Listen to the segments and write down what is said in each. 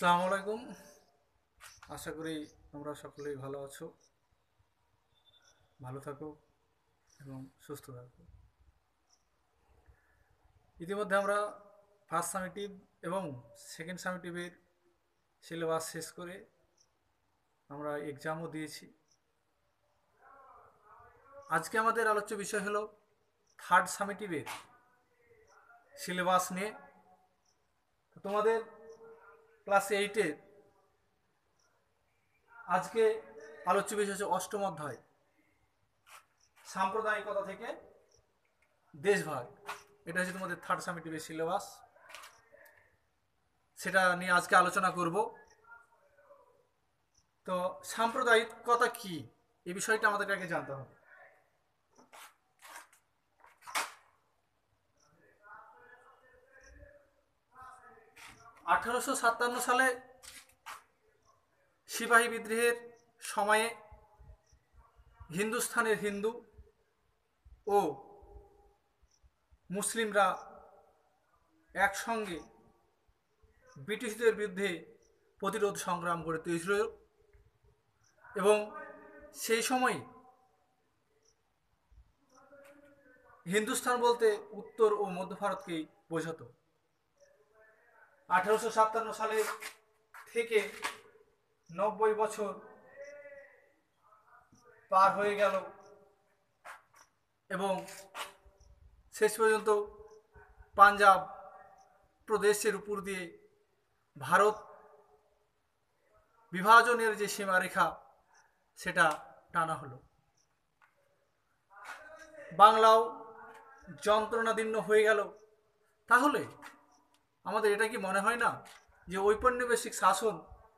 আসসালামু আলাইকুম। আশা করি তোমরা সকলেই ভালো আছো, ভালো থাকো এবং সুস্থ থাকো। ইতিমধ্যে আমরা ফার্স্ট সামেটিভ এবং সেকেন্ড সামেটিভের সিলেবাস শেষ করে আমরা এক্সামও দিয়েছি। আজকে আমাদের আলোচ্য বিষয় হলো থার্ড সামেটিভের সিলেবাস নিয়ে। তো তোমাদের ক্লাস 8-এর আজকে আলোচ্য বিষয় হচ্ছে অষ্টম অধ্যায়, সাম্প্রদায়িকতা থেকে দেশভাগ। এটা হচ্ছে তোমাদের থার্ড সামেটিভের সিলেবাস, সেটা নিয়ে আজকে আলোচনা করব। তো সাম্প্রদায়িকতা কি, এই বিষয়টা আমাদেরকে আগে জানতে হবে। 1857 সালে সিপাহী বিদ্রোহের সময়ে হিন্দুস্থানের হিন্দু ও মুসলিমরা একসঙ্গে ব্রিটিশদের বিরুদ্ধে প্রতিরোধ সংগ্রাম করে তুলেছিল এবং সেই সময় হিন্দুস্তান বলতে উত্তর ও মধ্য ভারতকেই বোঝাতো। 1857 সালে থেকে 90 বছর পার হয়ে গেল এবং শেষ পর্যন্ত পাঞ্জাব প্রদেশের উপর দিয়ে ভারত বিভাজনের যে সীমারেখা সেটা টানা হলো। বাংলাও যন্ত্রণাদীর্ণ হয়ে গেল। তাহলে আমাদের এটা কি মনে হয় না যে ঔপনিবেশিক শাসন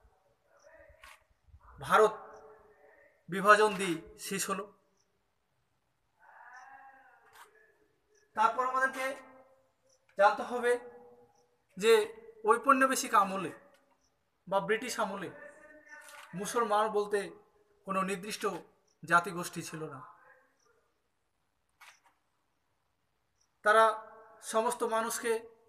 ভারত বিভাজন দিয়ে শেষ হলো? তারপর আমাদেরকে জানতে হবে যে ঔপনিবেশিক আমলে বা ব্রিটিশ আমলে মুসলমান বলতে কোনো নির্দিষ্ট জাতিগোষ্ঠী ছিল না। তারা সমস্ত মানুষকে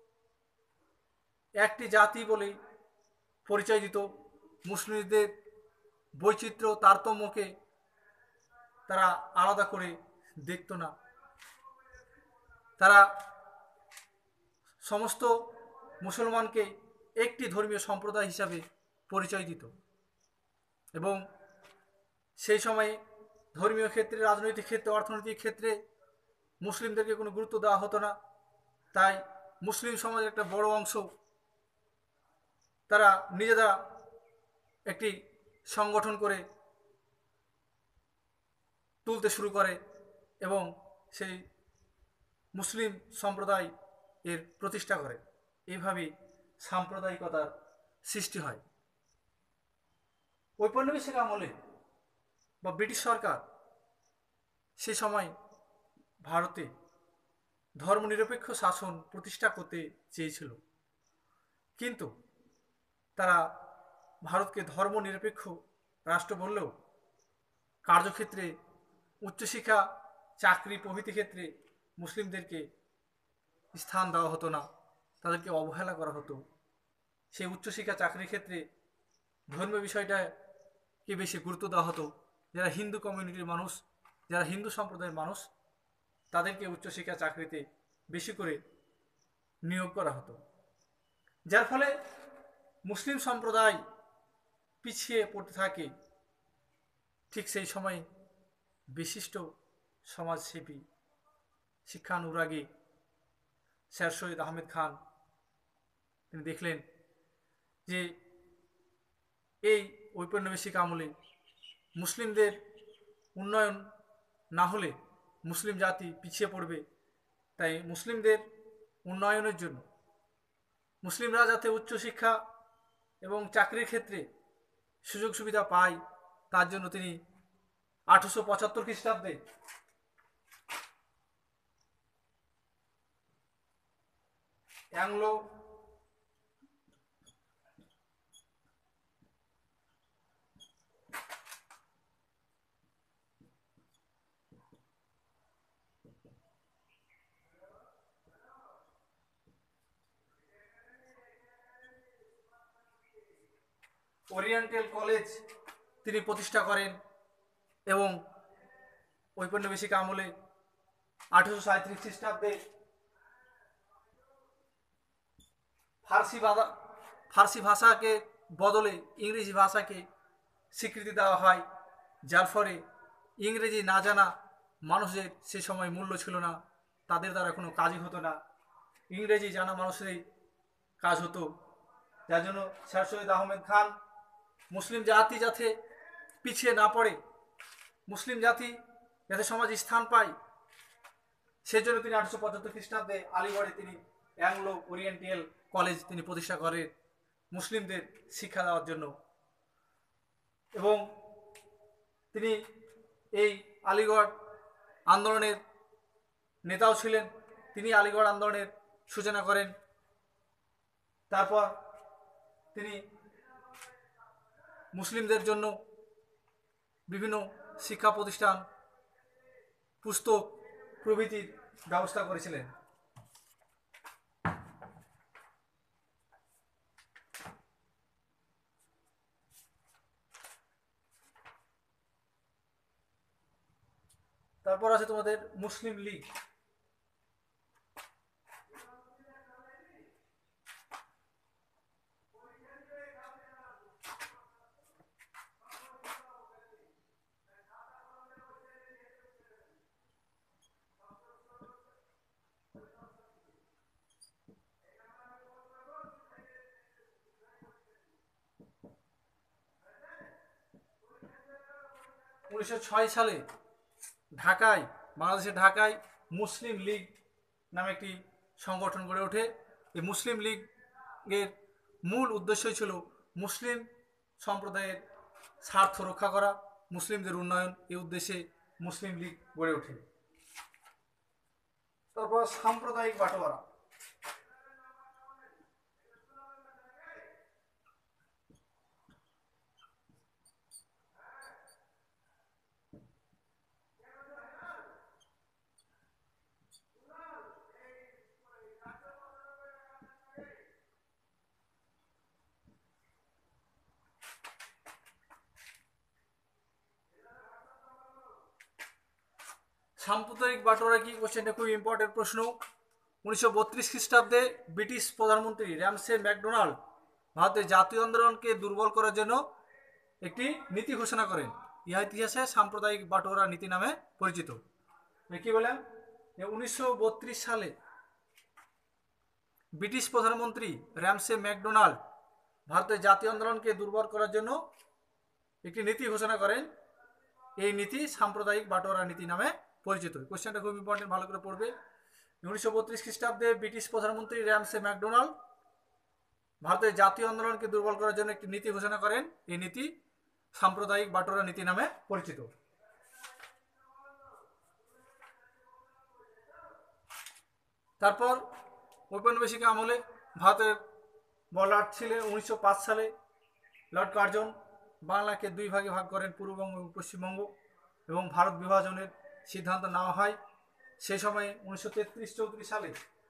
একটি জাতি বলে পরিচয় দিত। মুসলিমদের বৈচিত্র্য তারতম্যকে তারা আলাদা করে দেখত না। তারা সমস্ত মুসলমানকে একটি ধর্মীয় সম্প্রদায় হিসাবে পরিচয় দিত এবং সেই সময়ে ধর্মীয় ক্ষেত্রে, রাজনৈতিক ক্ষেত্রে, অর্থনৈতিক ক্ষেত্রে মুসলিমদেরকে কোনো গুরুত্ব দেওয়া হতো না। তাই মুসলিম সমাজের একটা বড় অংশ তারা নিজেরা একটি সংগঠন করে তুলতে শুরু করে এবং সেই মুসলিম সম্প্রদায় এর প্রতিষ্ঠা করে। এইভাবে সাম্প্রদায়িকতার সৃষ্টি হয়। ঔপনিবেশিক আমলে বা ব্রিটিশ সরকার সে সময় ভারতে ধর্মনিরপেক্ষ শাসন প্রতিষ্ঠা করতে চেয়েছিল, কিন্তু তারা ভারতকে ধর্মনিরপেক্ষ রাষ্ট্র বললেও কার্যক্ষেত্রে উচ্চশিক্ষা, চাকরি প্রভৃতি ক্ষেত্রে মুসলিমদেরকে স্থান দেওয়া হতো না, তাদেরকে অবহেলা করা হতো। সেই উচ্চশিক্ষা, চাকরির ক্ষেত্রে ধর্মীয় বিষয়টাকে বেশি গুরুত্ব দেওয়া হতো। যারা হিন্দু কমিউনিটির মানুষ, যারা হিন্দু সম্প্রদায়ের মানুষ, তাদেরকে উচ্চশিক্ষা, চাকরিতে বেশি করে নিয়োগ করা হতো, যার ফলে মুসলিম সম্প্রদায় পিছিয়ে পড়তে থাকে। ঠিক সেই সময় বিশিষ্ট সমাজসেবী, শিক্ষানুরাগী স্যার সৈয়দ আহমেদ খান তিনি দেখলেন যে এই ঔপনিবেশিক আমলে মুসলিমদের উন্নয়ন না হলে মুসলিম জাতি পিছিয়ে পড়বে। তাই মুসলিমদের উন্নয়নের জন্য, মুসলিমরা যাতে উচ্চশিক্ষা এবং চাকরির ক্ষেত্রে সুযোগ সুবিধা পায়, তার জন্য তিনি 1875 খ্রিস্টাব্দে অ্যাংলো ওরিয়েন্টাল কলেজ তিনি প্রতিষ্ঠা করেন এবং ঔপনিবেশিক আমলে 1837 খ্রিস্টাব্দে ফার্সি ভাষাকে বদলে ইংরেজি ভাষাকে স্বীকৃতি দেওয়া হয়, যার ফলে ইংরেজি না জানা মানুষের সে সময় মূল্য ছিল না, তাদের দ্বারা কোনো কাজই হতো না, ইংরেজি জানা মানুষেরই কাজ হতো। যার জন্য স্যার সৈয়দ আহমেদ খান মুসলিম জাতি যাতে পিছিয়ে না পড়ে, মুসলিম জাতি যাতে সমাজে স্থান পায়, সেজন্য তিনি 1875 খ্রিস্টাব্দে আলিগড়ে তিনি অ্যাংলো ওরিয়েন্টাল কলেজ তিনি প্রতিষ্ঠা করেন মুসলিমদের শিক্ষা দেওয়ার জন্য। এবং তিনি এই আলিগড় আন্দোলনের নেতাও ছিলেন, তিনি আলিগড় আন্দোলনের সূচনা করেন। তারপর তিনি মুসলিমদের জন্য বিভিন্ন শিক্ষা প্রতিষ্ঠান, পুস্তক প্রভৃতির ব্যবস্থা করেছিলেন। তারপর আছে তোমাদের মুসলিম লীগ। উনিশশো সালে ঢাকায়, বাংলাদেশের ঢাকায় মুসলিম লীগ নামে একটি সংগঠন গড়ে ওঠে। এই মুসলিম লীগের মূল উদ্দেশ্যই ছিল মুসলিম সম্প্রদায়ের স্বার্থ রক্ষা করা, মুসলিমদের উন্নয়ন, এই উদ্দেশ্যে মুসলিম লীগ গড়ে ওঠে। তারপর সাম্প্রদায়িক বাটোয়ারা। সাম্প্রদায়িক বাটোয়ারা কি, কোশ্চেনটা খুব ইম্পর্টেন্ট প্রশ্ন। 1932 খ্রিস্টাব্দে ব্রিটিশ প্রধানমন্ত্রী র্যামসে ম্যাকডোনাল্ড ভারতের জাতীয় আন্দোলনকে দুর্বল করার জন্য একটি নীতি ঘোষণা করেন, ইহা ইতিহাসে সাম্প্রদায়িক বাটোয়ারা নীতি নামে পরিচিত। কি বলেন, 1932 সালে ব্রিটিশ প্রধানমন্ত্রী র্যামসে ম্যাকডোনাল্ড ভারতের জাতীয় আন্দোলনকে দুর্বল করার জন্য একটি নীতি ঘোষণা করেন, এই নীতি সাম্প্রদায়িক বাটোয়ারা নীতি নামে পরিচিত। কোশ্চেনটা খুব ইম্পর্টেন্ট, ভালো করে পড়বে। 1932 খ্রিস্টাব্দে ব্রিটিশ প্রধানমন্ত্রী র্যামসে ম্যাকডোনাল্ড ভারতের জাতীয় আন্দোলনকে দুর্বল করার জন্য একটি নীতি ঘোষণা করেন, এই নীতি সাম্প্রদায়িক বাটোয়ারা নীতি নামে পরিচিত। তারপর ঔপনিবেশিক আমলে ভারতের লর্ড ছিলেন 1905 সালে লর্ড কার্জন বাংলাকে দুই ভাগে ভাগ করেন, পূর্ববঙ্গ এবং পশ্চিমবঙ্গ, এবং ভারত বিভাজনের সিদ্ধান্ত নেওয়া হয়। সেই সময়ে 1933-34 সালে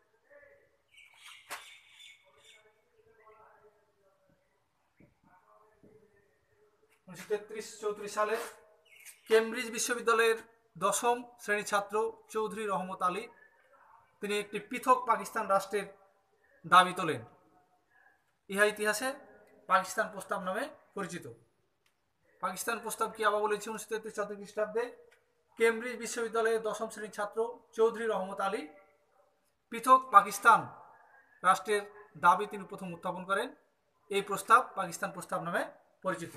সালে কেমব্রিজ বিশ্ববিদ্যালয়ের 10ম শ্রেণীর ছাত্র চৌধুরী রহমত আলী তিনি একটি পৃথক পাকিস্তান রাষ্ট্রের দাবি তোলেন, ইহা ইতিহাসে পাকিস্তান প্রস্তাব নামে পরিচিত। পাকিস্তান প্রস্তাব কি আবার বলেছি, 1933 খ্রিস্টাব্দে কেমব্রিজ বিশ্ববিদ্যালয়ের 10ম শ্রেণীর ছাত্র চৌধুরী রহমত আলী পৃথক পাকিস্তান রাষ্ট্রের দাবি তিনি প্রথম উত্থাপন করেন, এই প্রস্তাব পাকিস্তান প্রস্তাব নামে পরিচিত।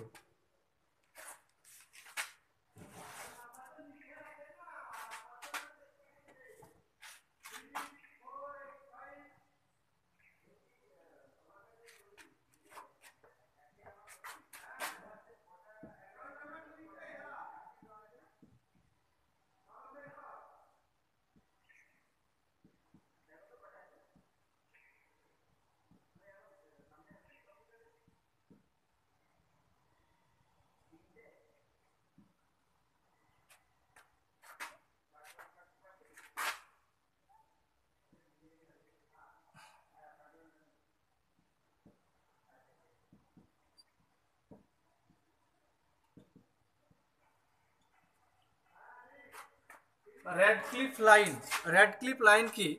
Radcliffe line. র্যাডক্লিফ লাইন কি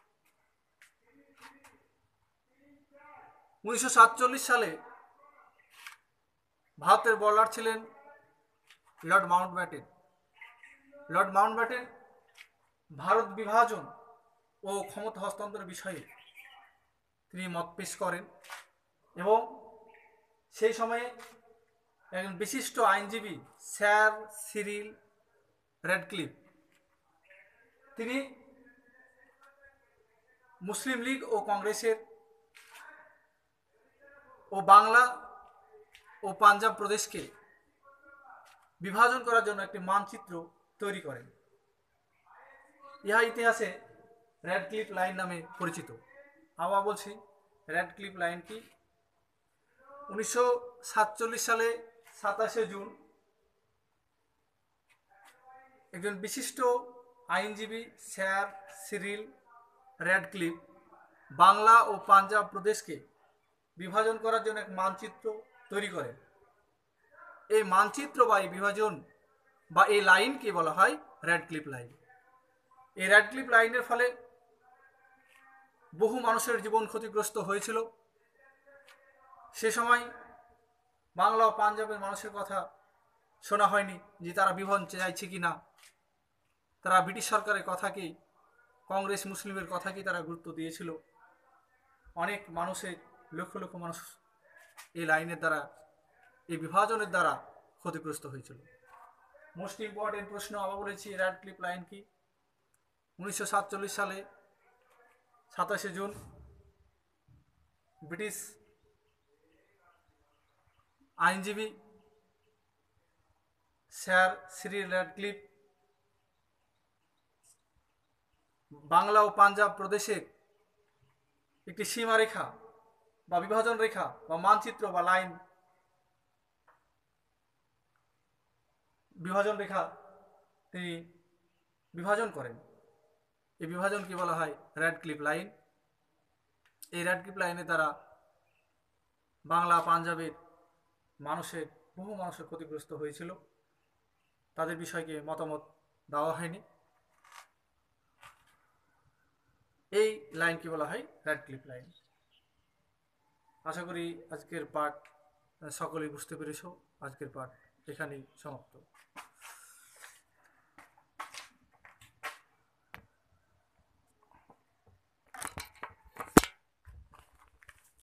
1947 সালে ভারতের বর্ডার ছিলেন লর্ড মাউন্টব্যাটেন। লর্ড মাউন্টব্যাটেন ভারত বিভাজন ও ক্ষমতা হস্তান্তরের বিষয়ে তিনি মত পেশ করেন এবং সেই সময়ে একজন বিশিষ্ট আইনজীবী স্যার সিরিল র্যাডক্লিফ তিনি মুসলিম লীগ ও কংগ্রেসের ও বাংলা ও পাঞ্জাব প্রদেশকে বিভাজন করার জন্য একটি মানচিত্র তৈরি করেন। ইহা ইতিহাসে র্যাডক্লিফ লাইন নামে পরিচিত। আবার বলছি, র্যাডক্লিফ লাইন কি 1947 সালে 27শে জুন একজন বিশিষ্ট আইনজীবী স্যার সিরিল র্যাডক্লিফ বাংলা ও পাঞ্জাব প্রদেশকে বিভাজন করার জন্য এক মানচিত্র তৈরি করেন। এই মানচিত্র বা এই বিভাজন বা এই লাইনকে বলা হয় র্যাডক্লিফ লাইন। এই র্যাডক্লিফ লাইনের ফলে বহু মানুষের জীবন ক্ষতিগ্রস্ত হয়েছিল। সে সময় বাংলা ও পাঞ্জাবের মানুষের কথা শোনা হয়নি যে তারা বিভাজন চাইছে কি না। তারা ব্রিটিশ সরকারের কথাকেই, কংগ্রেস মুসলিমের কথাকেই তারা গুরুত্ব দিয়েছিল। অনেক মানুষের, লক্ষ লক্ষ মানুষ এই লাইনের দ্বারা, এই বিভাজনের দ্বারা ক্ষতিগ্রস্ত হয়েছিল। মোস্ট ইম্পর্টেন্ট প্রশ্ন আবার বলেছি, র্যাডক্লিফ লাইন কি 1947 সালে 27শে জুন ব্রিটিশ আইনজীবী স্যার সিরিল র্যাডক্লিফ বাংলা ও পাঞ্জাব প্রদেশের একটি সীমারেখা বা বিভাজন রেখা বা মানচিত্র বা লাইন, বিভাজন রেখা তিনি বিভাজন করেন। এই বিভাজনকে বলা হয় র্যাডক্লিফ লাইন। এই র্যাডক্লিফ লাইনের দ্বারা বাংলা পাঞ্জাবের মানুষের, বহু মানুষের ক্ষতিগ্রস্ত হয়েছিল। তাদের বিষয়কে মতামত দেওয়া হয়নি। এই লাইনকে বলা হয় র্যাডক্লিফ লাইন। আশা করি আজকের পাঠ সকলেই বুঝতে পেরেছ। আজকের পাঠ এখানেই সমাপ্ত।